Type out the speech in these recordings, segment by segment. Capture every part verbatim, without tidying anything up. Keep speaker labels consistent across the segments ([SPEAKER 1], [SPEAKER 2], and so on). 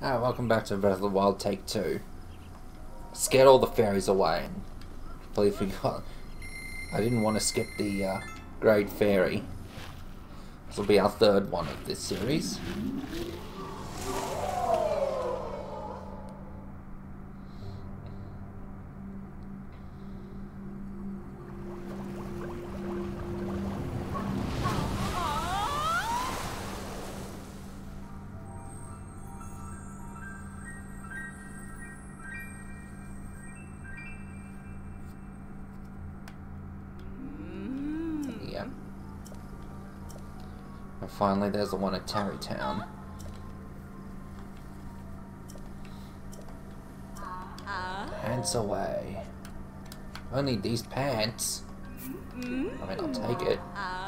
[SPEAKER 1] Ah, welcome back to Breath of the Wild Take two. Scared all the fairies away and completely forgot. I didn't want to skip the uh, Great Fairy. This will be our third one of this series. And finally, there's the one at Tarrytown. Pants away. Only these pants. I mean, I'll take it.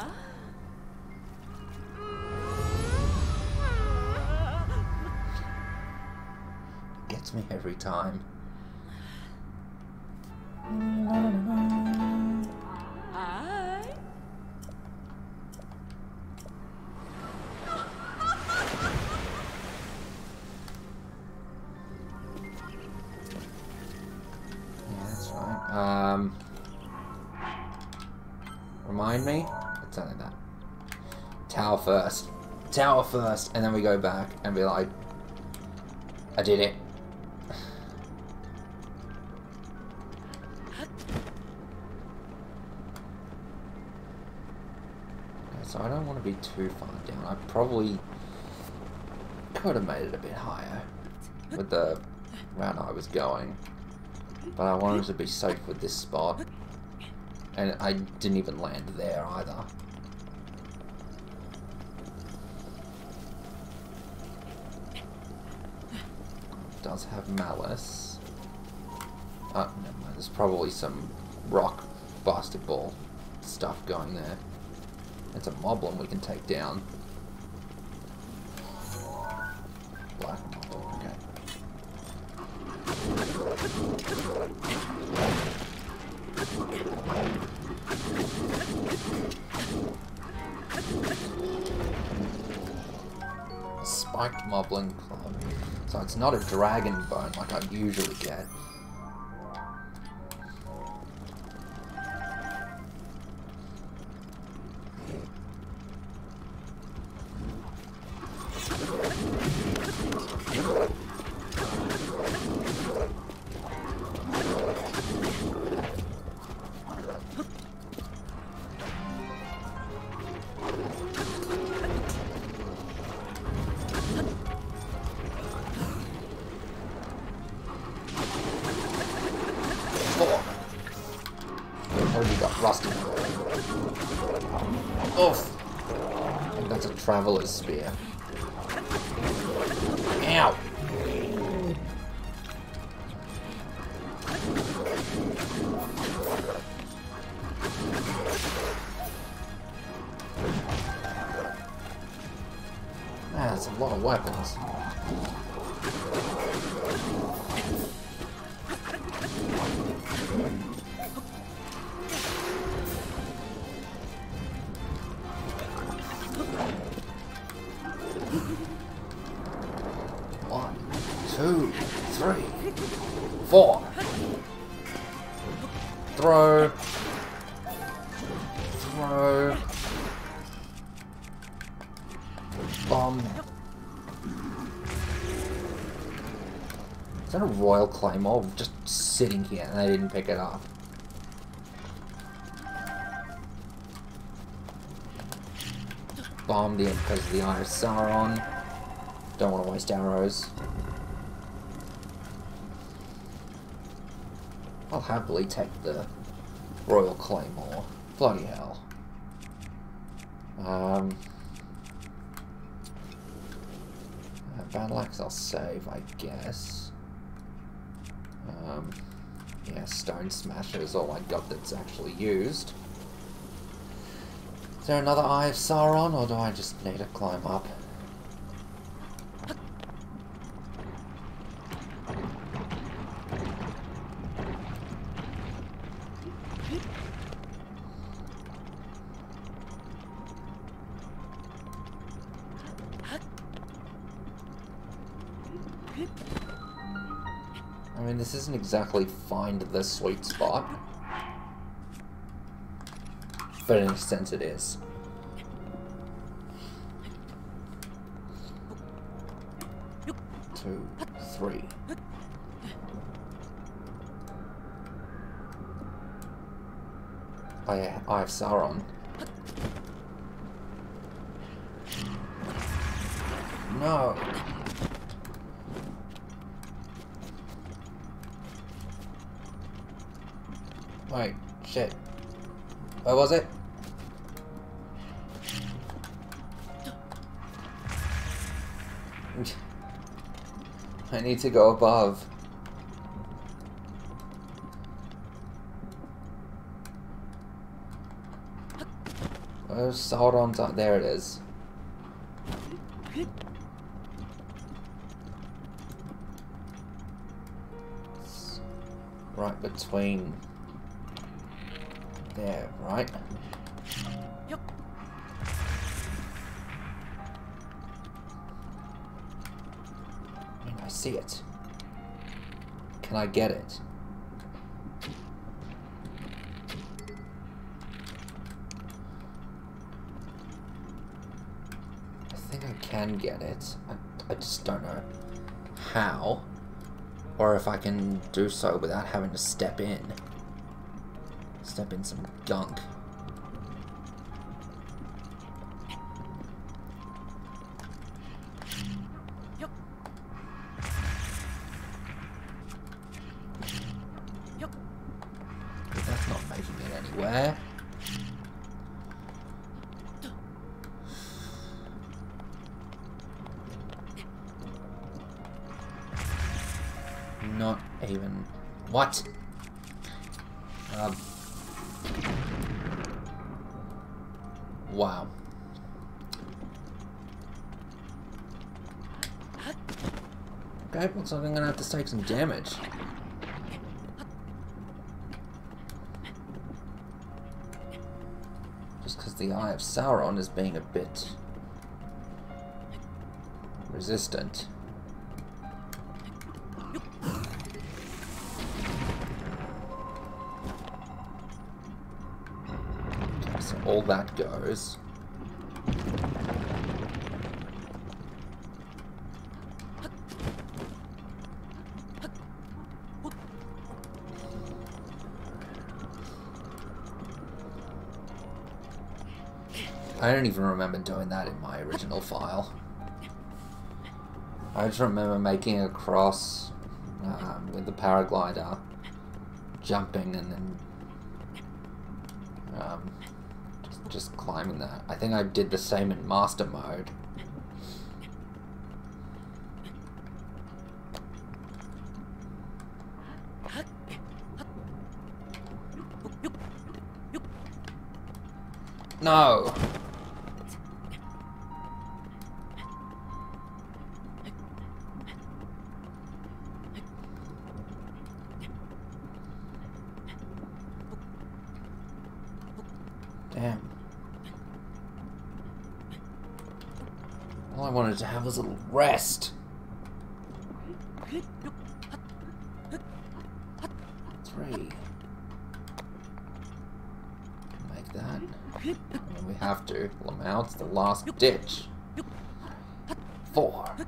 [SPEAKER 1] Gets me every time. Um, remind me? It's only that. Tower first. Tower first, and then we go back and be like, I did it. Okay, so I don't want to be too far down. I probably could have made it a bit higher with the route I was going. But I wanted to be safe with this spot. And I didn't even land there either. It does have malice. Oh, never mind. There's probably some rock basketball stuff going there. It's a moblin we can take down. Black moblin, okay. Spiked moblin club. So it's not a dragon bone like I usually get. Rusty. Oof! I think that's a traveler's spear. Ow! Man, that's a lot of weapons. One, two, three, four. Throw. Throw. Bomb. Is that a Royal Claymore just sitting here and they didn't pick it up? Bombed in because of the Eye of Sauron. Don't want to waste arrows. I'll happily take the Royal Claymore. Bloody hell. Um, uh, Battle Axe I'll save, I guess. Um, yeah, Stone Smasher is all I got that's actually used. Is there another Eye of Sauron, or do I just need to climb up? I mean, this isn't exactly find the sweet spot. But in a sense it is. Two, three. I, I have Sauron. No. Wait, shit. Where was it? I need to go above. Where's Sauron's? Oh, there it is. It's right between there, right?
[SPEAKER 2] Yep.
[SPEAKER 1] I mean, I see it. Can I get it? I think I can get it. I, I just don't know how, or if I can do so without having to step in. Step in some gunk.
[SPEAKER 2] Yep. Yep.
[SPEAKER 1] But that's not making it anywhere. Not even. What? Um. Wow. Okay, looks like I'm gonna have to take some damage. Just because the Eye of Sauron is being a bit resistant. Okay, so all that goes. I don't even remember doing that in my original file. I just remember making a cross um, with the paraglider, jumping and then um, just, just climbing that. I think I did the same in master mode. No! Damn. All I wanted to have was a little rest. Three. Make that. And we have to. Lamount's the last ditch. Four.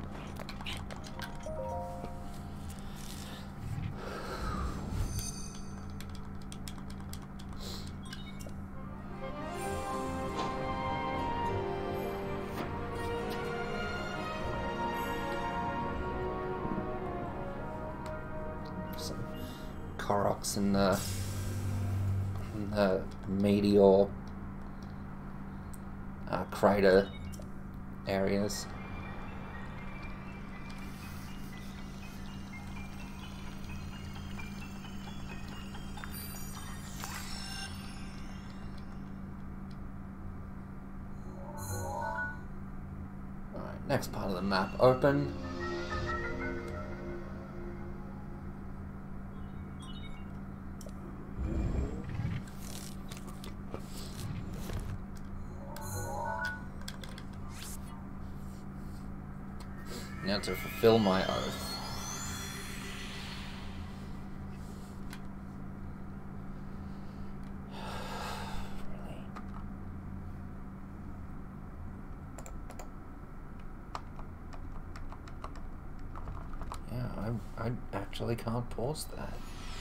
[SPEAKER 1] Some Koroks in the, in the meteor uh, crater areas. Alright, next part of the map open. Now to fulfill my oath. No, I, I actually can't pause that.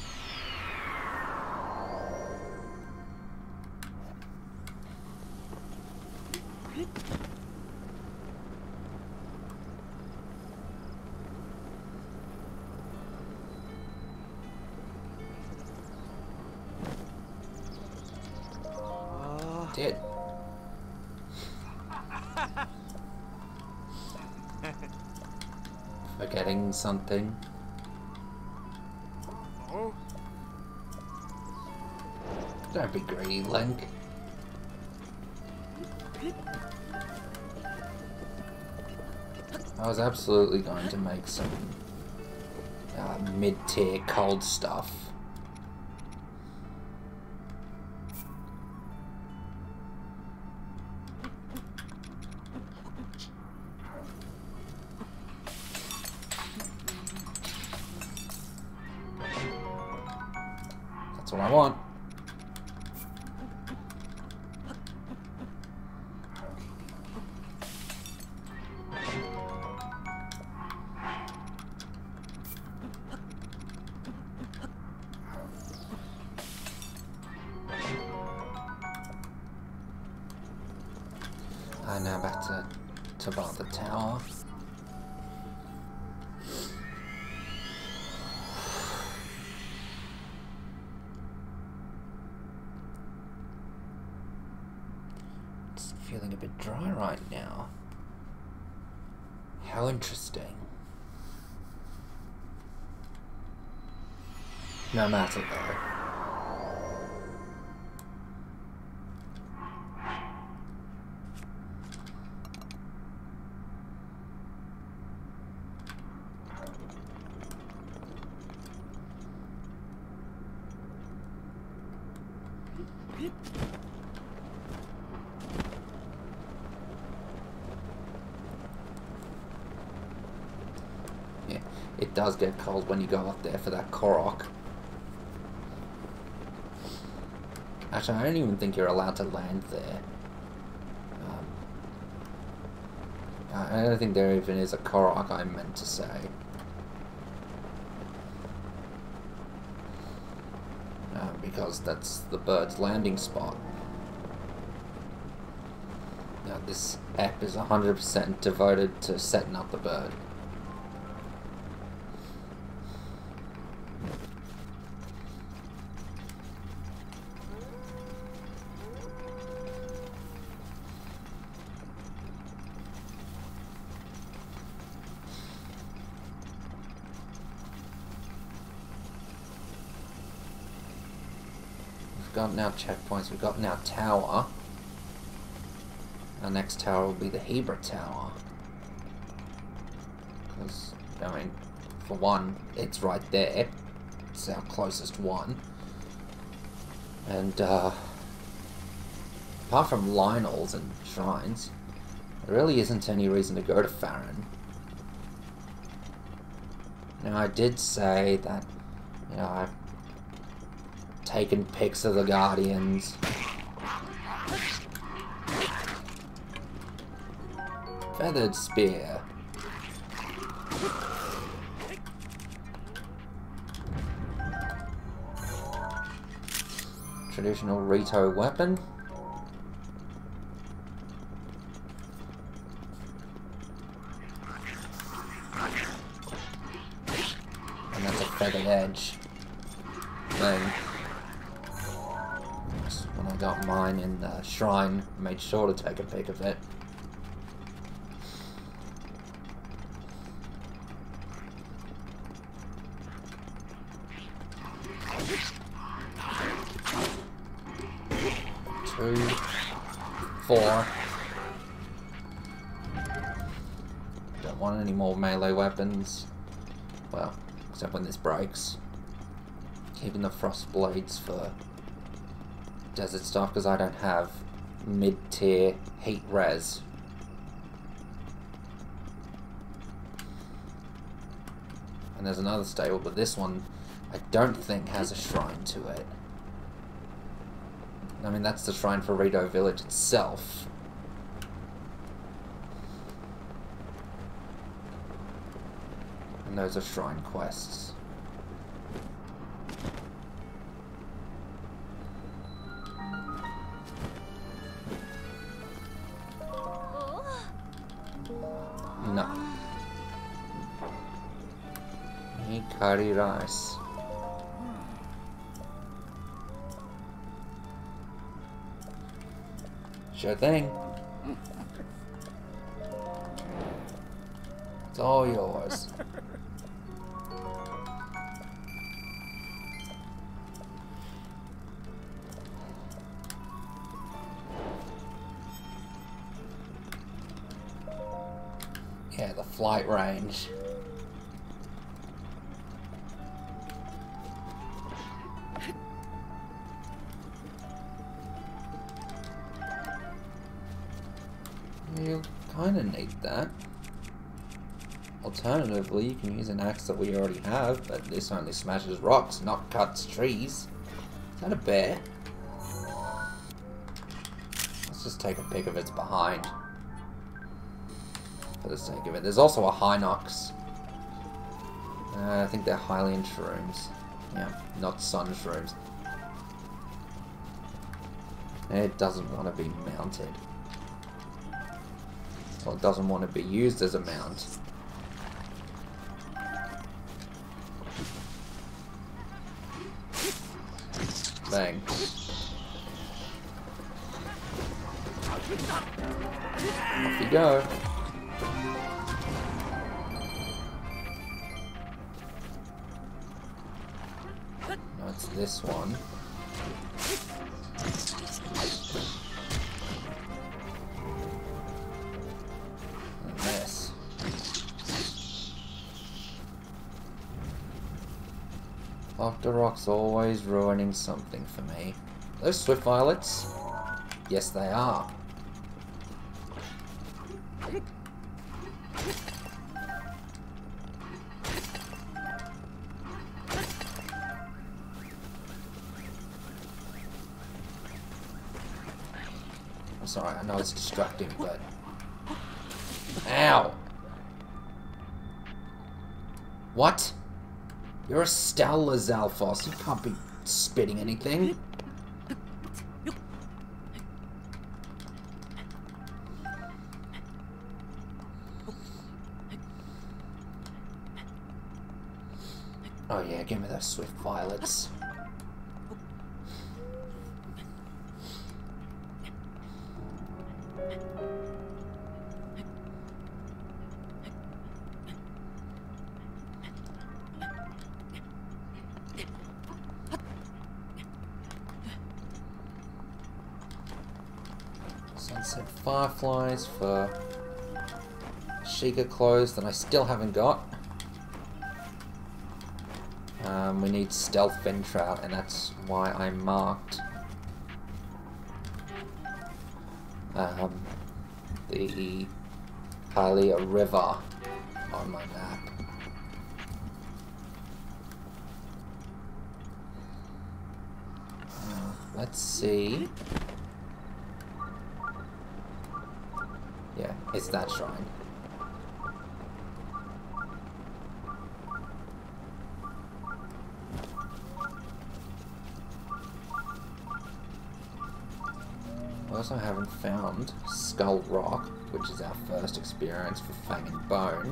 [SPEAKER 1] Did. Forgetting something. Don't be greedy, Link. I was absolutely going to make some uh, mid-tier cold stuff. That's what I want. I now back to to bar the tower. It's feeling a bit dry right now. How interesting. No matter though. Yeah, it does get cold when you go up there for that Korok. Actually, I don't even think you're allowed to land there. Um, I don't think there even is a Korok, I meant to say. Uh, because that's the bird's landing spot. Now, this app is one hundred percent devoted to setting up the bird. We've got now checkpoints, we've got now tower. Our next tower will be the Hebra Tower. Because, I mean, for one, it's right there. It's our closest one. And, uh, apart from Lionel's and shrines, there really isn't any reason to go to Farron. Now, I did say that, you know, I've taken pics of the Guardians. Feathered spear. Traditional Rito weapon. And that's a feathered edge thing. Just when I got mine in the shrine, I made sure to take a pic of it. Two, four. Don't want any more melee weapons. Well, except when this breaks. Keeping the frost blades for desert stuff because I don't have mid-tier heat res. And there's another stable, but this one I don't think has a shrine to it. I mean, that's the shrine for Rito Village itself. And those are shrine quests. No. Need curry rice. Sure thing. It's all yours. Yeah, the flight range. You kind of need that. Alternatively, you can use an axe that we already have, but this only smashes rocks, not cuts trees. Is that a bear? Let's just take a pic of its behind. For the sake of it. There's also a Hinox. Uh, I think they're Hylian shrooms. Yeah, not sun shrooms. It doesn't want to be mounted. Well, it doesn't want to be used as a mount. Bang. Off you go. No, it's this one. And this. Doctor Rock's always ruining something for me. Those Swift Violets? Yes, they are. I'm sorry, I know it's distracting, but... Ow! What? You're a Stella Zalphos. You can't be spitting anything. Oh yeah, give me those Swift Violets. Sunset Fireflies for Sheikah clothes that I still haven't got. Um, we need Stealth Fintrout, and that's why I marked um, the Hylia River on my map. Uh, let's see. Yeah, it's that shrine. We also haven't found Skull Rock, which is our first experience for Fang and Bone.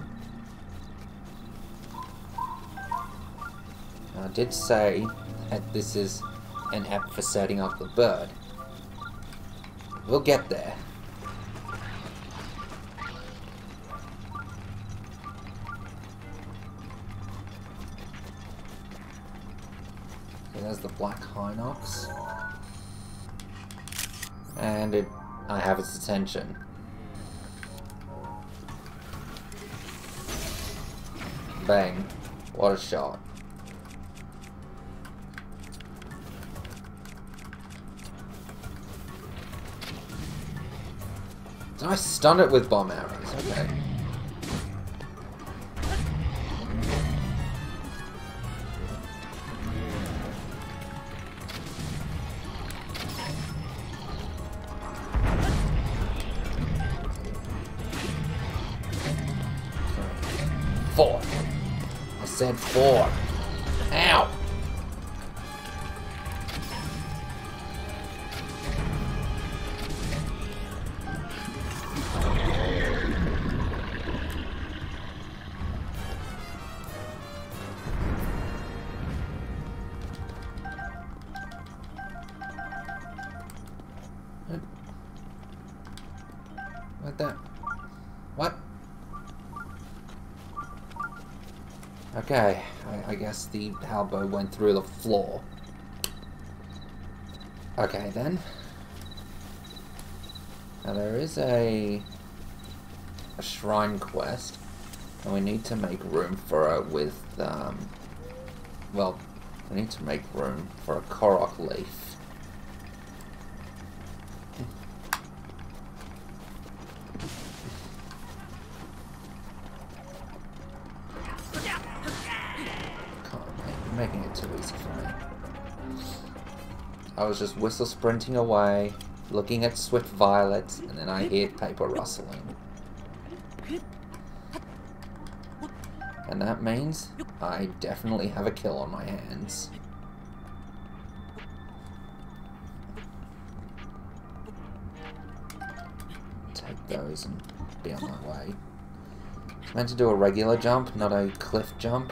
[SPEAKER 1] I did say that this is an app for setting up the bird. We'll get there. So there's the Black Hinox. And it, I have its attention. Bang. What a shot. Did I stun it with bomb arrows? Okay. Four. said four. Ow! What the? What? Okay, I, I guess the halberd went through the floor. Okay then. Now there is a, a shrine quest, and we need to make room for it with, um, well, we need to make room for a Korok leaf. Making it too easy for me. I was just whistle sprinting away, looking at swift violets, and then I hear paper rustling. And that means I definitely have a kill on my hands. Take those and be on my way. I meant to do a regular jump, not a cliff jump.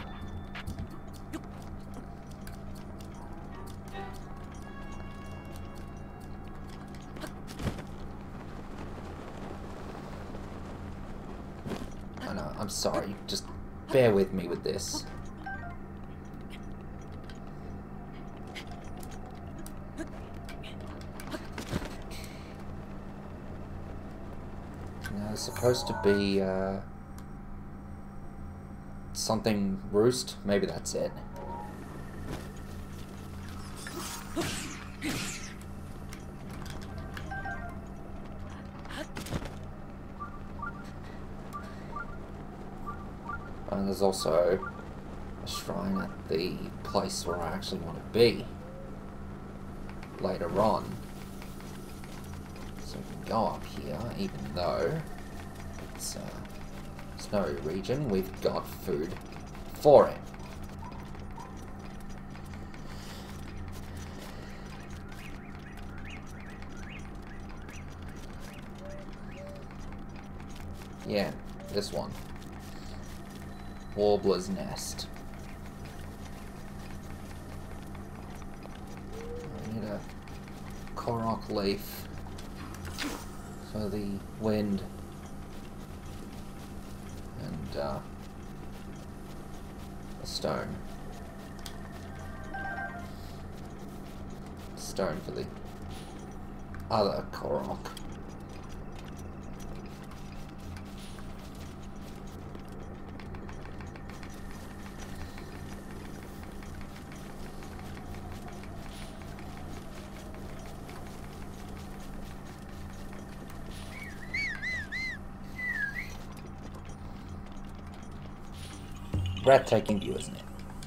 [SPEAKER 1] I'm sorry, just bear with me with this. Now, it's supposed to be, uh, something roost. Maybe that's it. And there's also a shrine at the place where I actually want to be later on. So we can go up here, even though it's a snowy region, we've got food for it. Yeah, this one. Warbler's nest. I need a Korok leaf for the wind and uh, a stone. Stone for the other Korok. Breathtaking view, isn't it?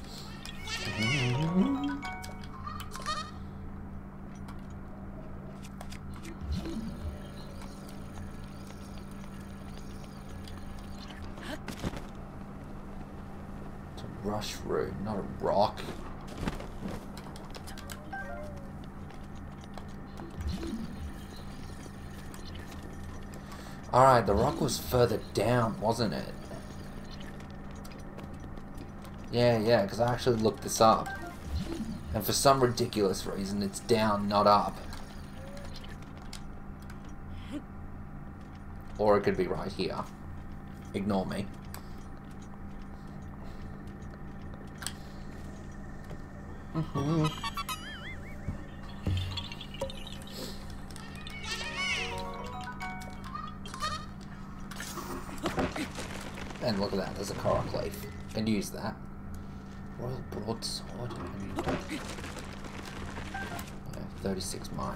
[SPEAKER 1] It's a rush route, not a rock. Alright, the rock was further down, wasn't it? Yeah, yeah, because I actually looked this up. And for some ridiculous reason, it's down, not up. Or it could be right here. Ignore me. Mm-hmm. And look at that, there's a Korok leaf. Can use that. Royal broadsword. Yeah, thirty-six mine.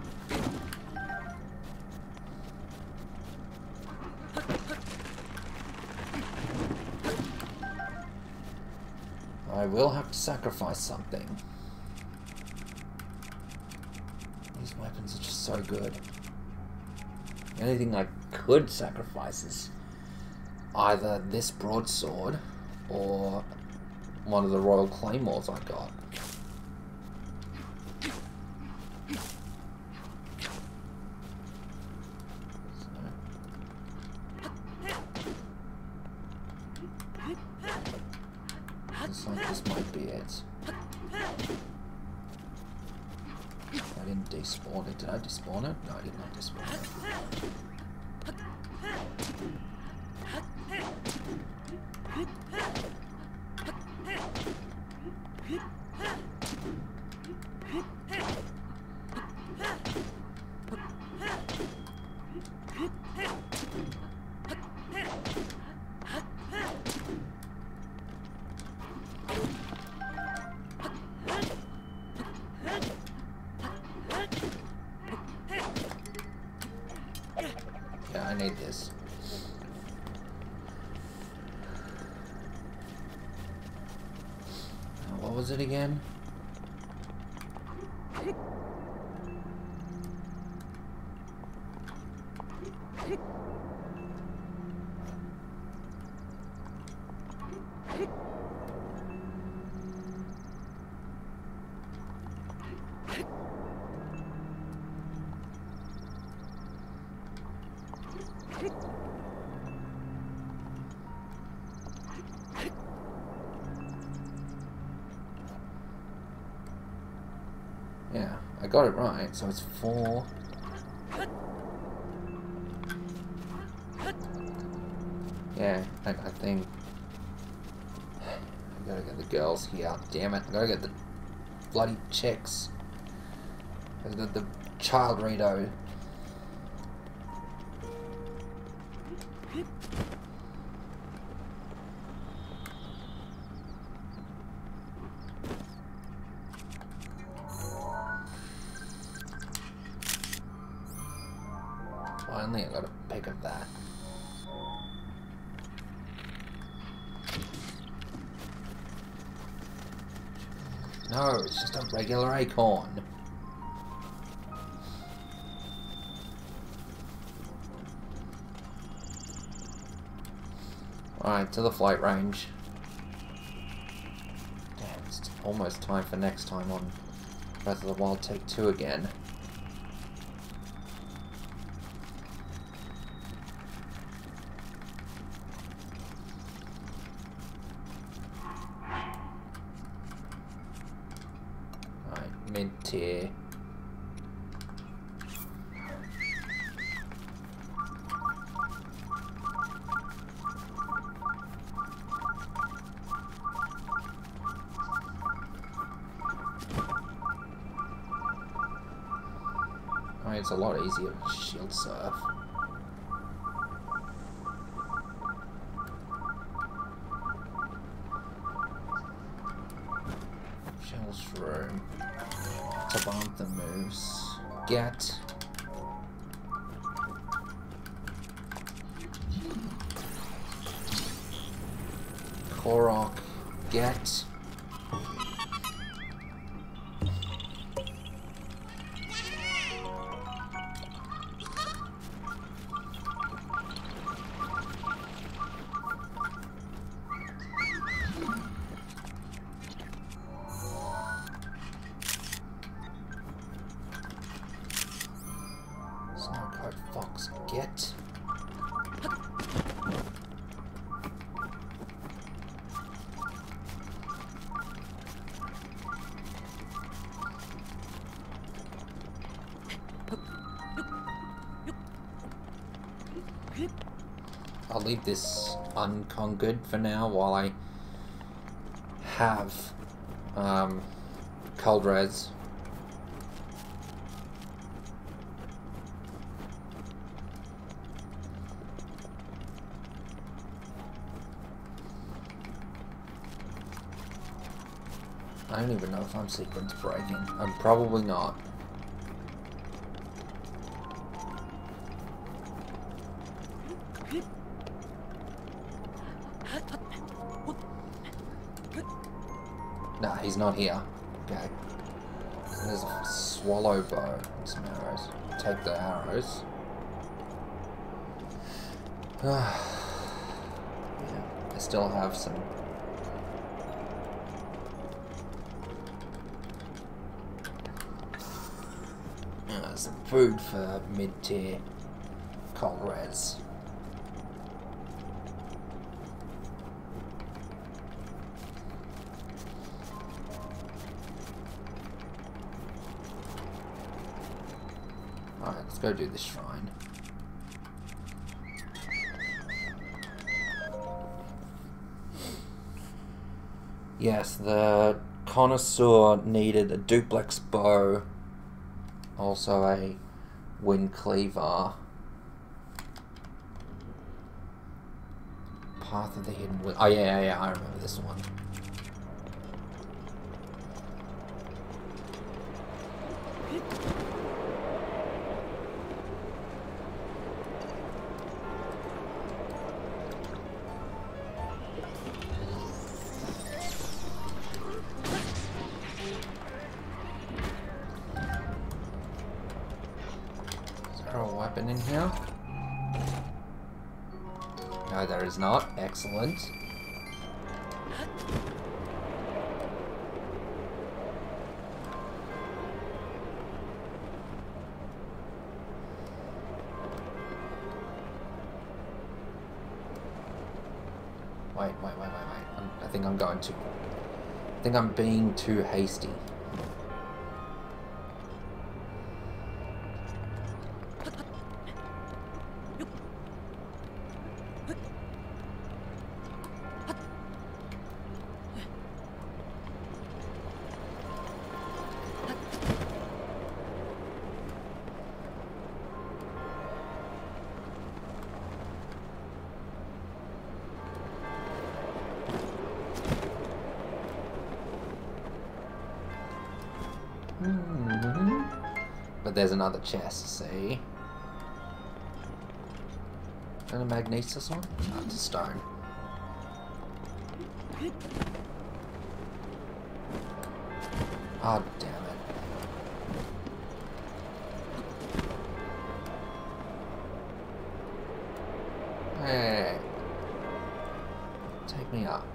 [SPEAKER 1] I will have to sacrifice something. These weapons are just so good. Anything I could sacrifice is either this broadsword or one of the Royal Claymores I got. Looks like this might be it. I didn't despawn it. Did I despawn it? No, I did not despawn it. Yeah, I need this. Now, what was it again? Yeah, I got it right, so it's four. Yeah, I, I think I gotta get the girls here. Damn it, I gotta get the bloody chicks. The, the child Rito. Finally, I got a pick of that. No, it's just a regular acorn. Alright, to the flight range. Damn, it's almost time for next time on Breath of the Wild Take two again. Mid-tier. I mean, it's a lot easier to shield surf. Shell's room. Tabantha moose. Get. Korok. Get. Fox, get. I'll leave this unconquered for now while I have um, cold res. I don't even know if I'm sequence breaking. I'm probably not. Nah, he's not here. Okay. There's a swallow bow and some arrows. Take the arrows. Yeah, I still have some Uh, some food for mid-tier cold res. Alright, let's go do this shrine. Yes, the connoisseur needed a duplex bow, also a wind cleaver, Path of the Hidden Wind. Oh yeah, yeah, yeah, I remember this one. In here? No, there is not. Excellent. Wait, wait, wait, wait, wait. I'm, I think I'm going to... I think I'm being too hasty. But there's another chest, see? And a magnesis one? No, it's a stone. Oh, damn it. Hey. Take me up.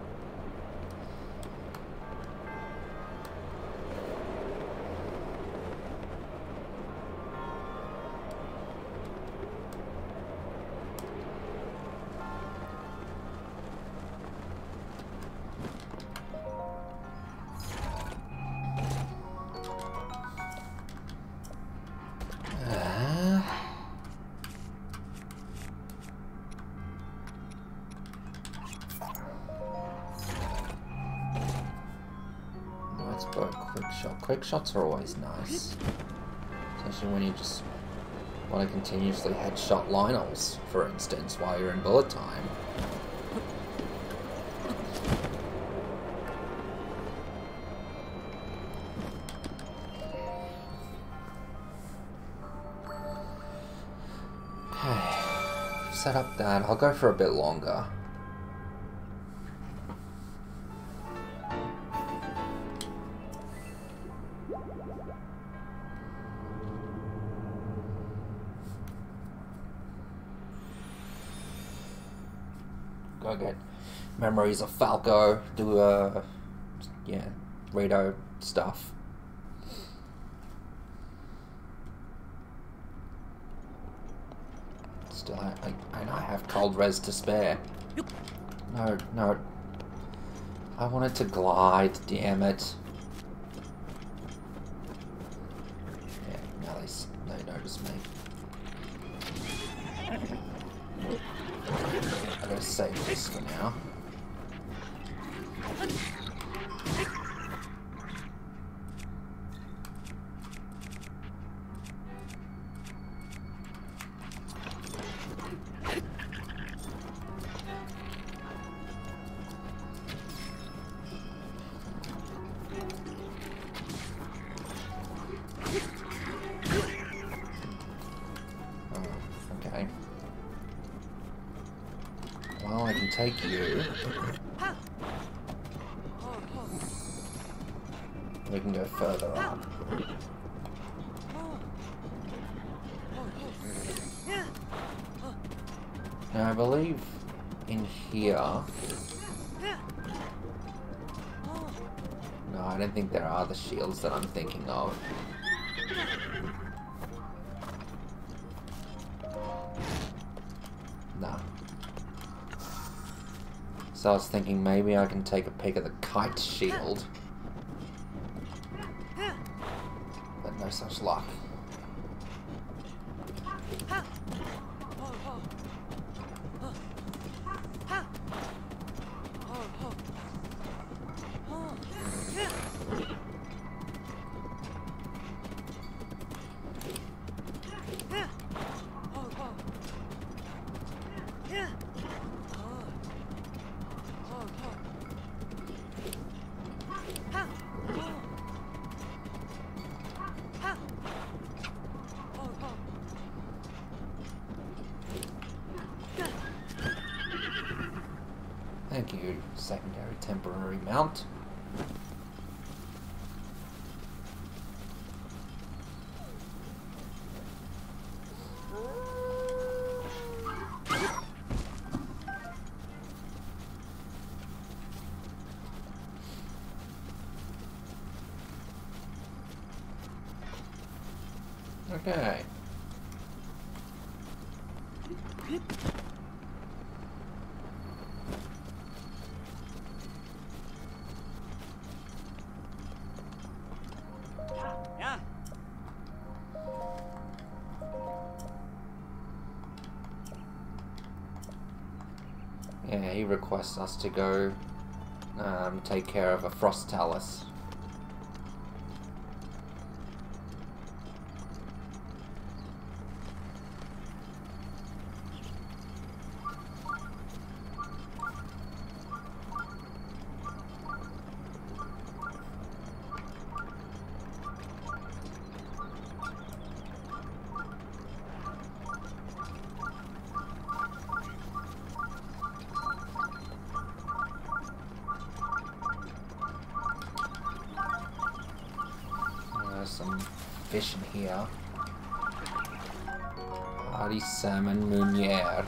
[SPEAKER 1] Quick shots are always nice, especially when you just want to continuously headshot Lionels, for instance, while you're in bullet time. Okay, set up that. I'll go for a bit longer. Go get memories of Falco, do uh yeah, Rito stuff. Still, I, I, and I have cold res to spare. No, no. I wanted to glide, damn it. Yeah, now they, they notice me. I gotta save this for now. Take you. We can go further up. Now I believe in here. No, I don't think there are the shields that I'm thinking of. No. So I was thinking maybe I can take a peek at the kite shield. But no such luck. Thank you, secondary temporary mount. Okay.
[SPEAKER 2] Yeah.
[SPEAKER 1] Yeah, he requests us to go um, take care of a frost talus. Some fish in here. Hardy salmon meunier.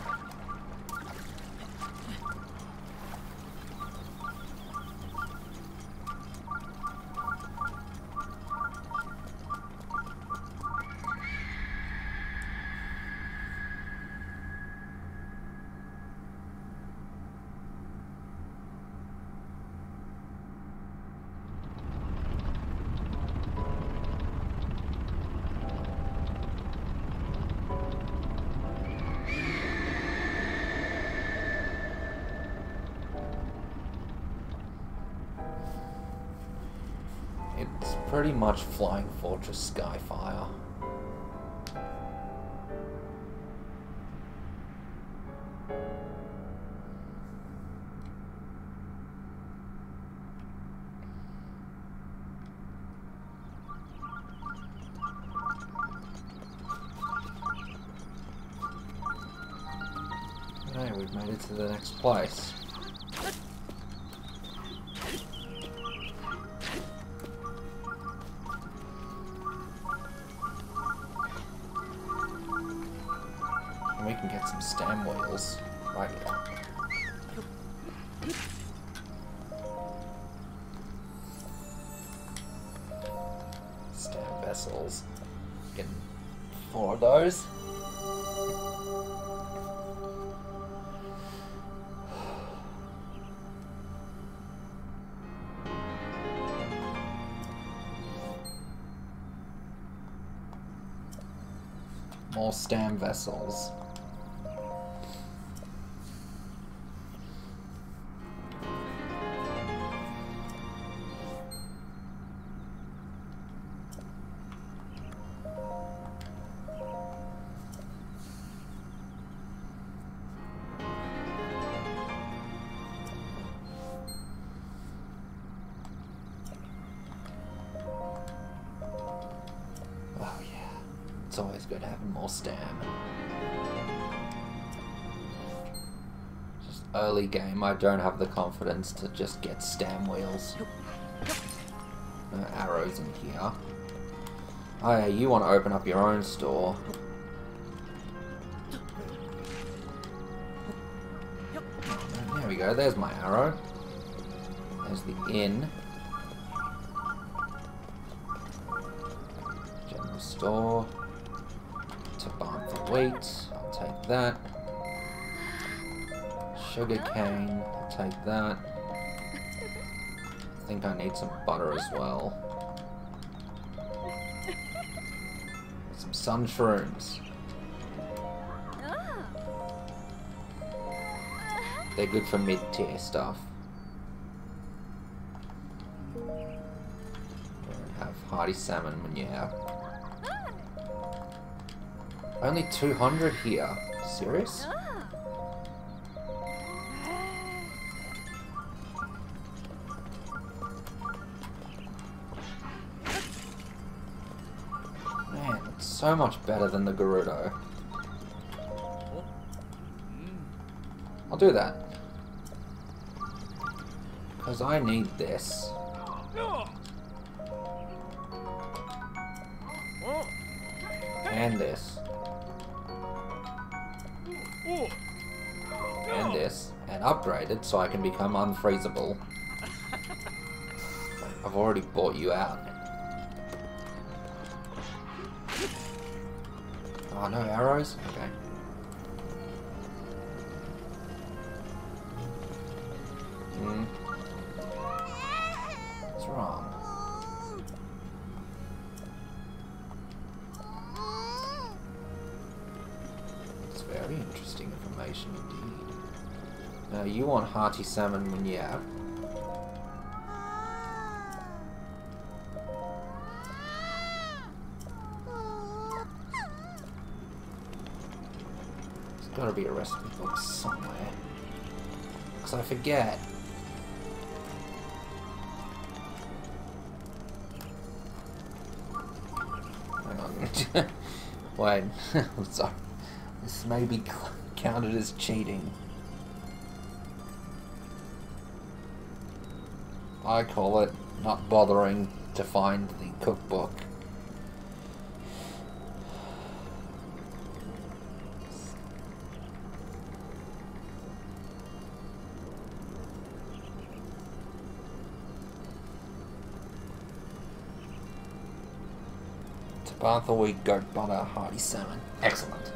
[SPEAKER 1] It's pretty much Flying Fortress Skyfire. Okay, we've made it to the next place. And we can get some stem wheels right here. Stem vessels. Getting four of those. More stem vessels. It's always good having more stam. Just early game, I don't have the confidence to just get stam wheels. No arrows in here. Oh yeah, you want to open up your own store. There we go, there's my arrow. There's the inn. General Restore to Bantha wheat. I'll take that. Sugar cane. I'll take that. I think I need some butter as well. Some sun shrooms. They're good for mid-tier stuff. Have hearty salmon when you're out. Only two hundred here. Serious? Man, it's so much better than the Gerudo. I'll do that. Because I need this. And this. And this. And upgrade it so I can become unfreezable. I've already bought you out. Oh, no arrows? Okay. Hmm. What's wrong? It's very interesting information indeed. Now, you want hearty salmon when you're out. There's gotta be a recipe book somewhere. Because I forget. Wait, I'm sorry. This may be counted as cheating. I call it not bothering to find the cookbook. Bantha wheat, goat butter, hearty salmon. Excellent.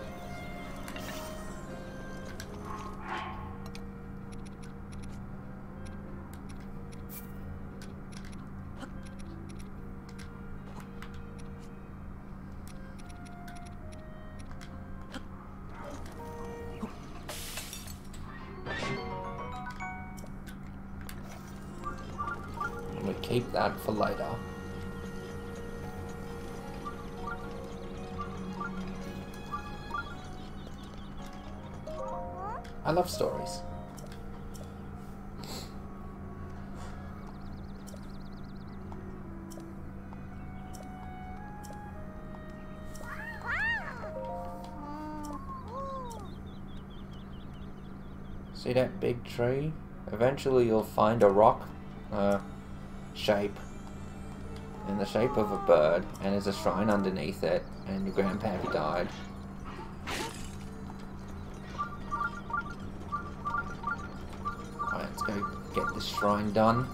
[SPEAKER 1] We keep that for later. I love stories. See that big tree? Eventually you'll find a rock uh, shape in the shape of a bird, and there's a shrine underneath it, and your grandpappy died. Let's go get this shrine done.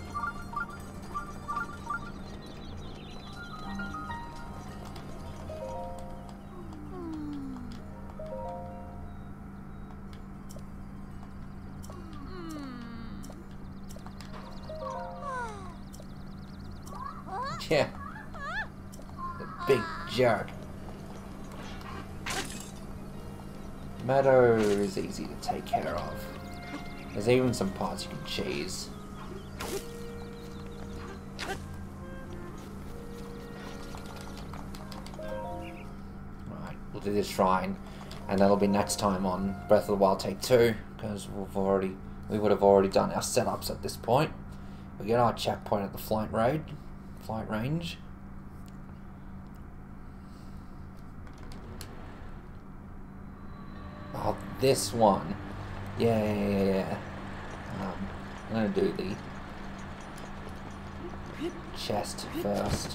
[SPEAKER 1] Yeah. The big jerk. Meadow is easy to take care of. There's even some parts you can cheese. Right, we'll do this shrine, and that'll be next time on Breath of the Wild Take two, because we've already we would have already done our setups at this point. We get our checkpoint at the flight raid, flight range. Oh, this one. Yeah, yeah, yeah, yeah. Um, I'm gonna do the chest first.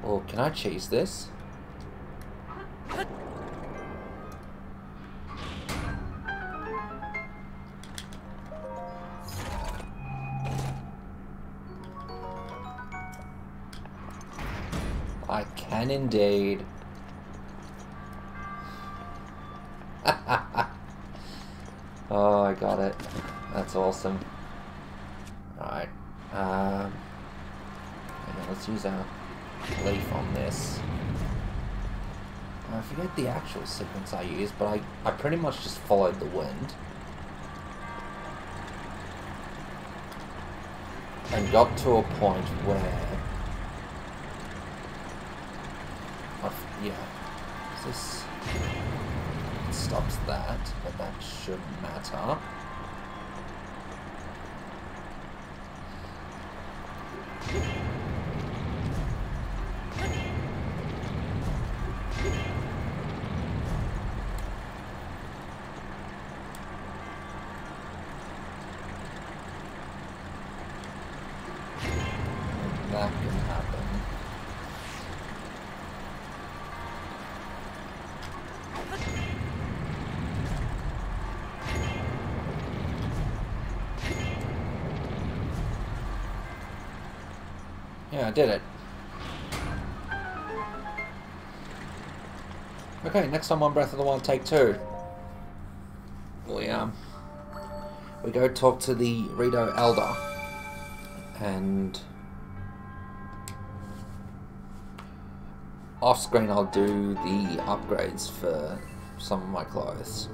[SPEAKER 1] Oh, can I cheese this? I can indeed. Oh, I got it. That's awesome. Alright. Um, yeah, let's use our leaf on this. I forget the actual sequence I used, but I, I pretty much just followed the wind. And got to a point where... I've, yeah. Is this... It stops that, but that shouldn't matter. That can happen. Yeah, I did it. Okay, next time on Breath of the Wild Take Two, we um we go talk to the Rito Elder, and off screen I'll do the upgrades for some of my clothes.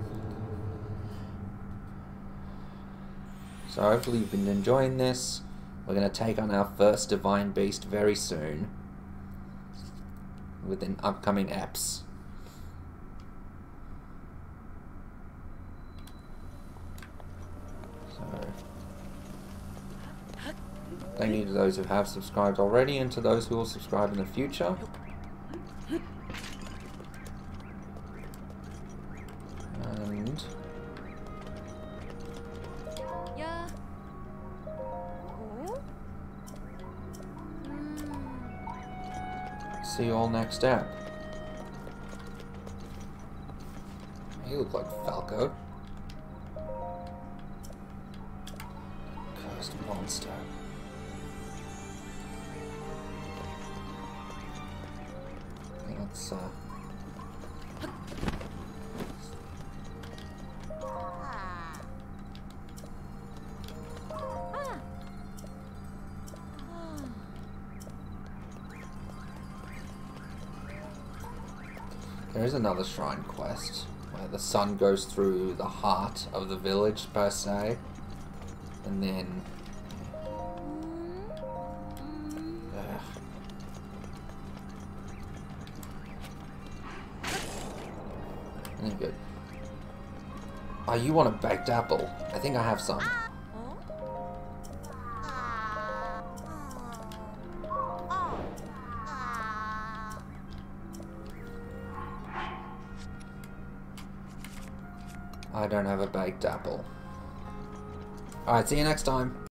[SPEAKER 1] So hopefully you've been enjoying this. We're going to take on our first Divine Beast very soon, within upcoming eps. So, thank you to those who have subscribed already, and to those who will subscribe in the future. And...
[SPEAKER 2] Yeah.
[SPEAKER 1] see you all next ep. You look like Falco. Cursed monster. Let's uh There is another shrine quest where the sun goes through the heart of the village, per se, and then... Ugh. Really good. Oh, you want a baked apple? I think I have some. I don't have a baked apple. Alright, see you next time.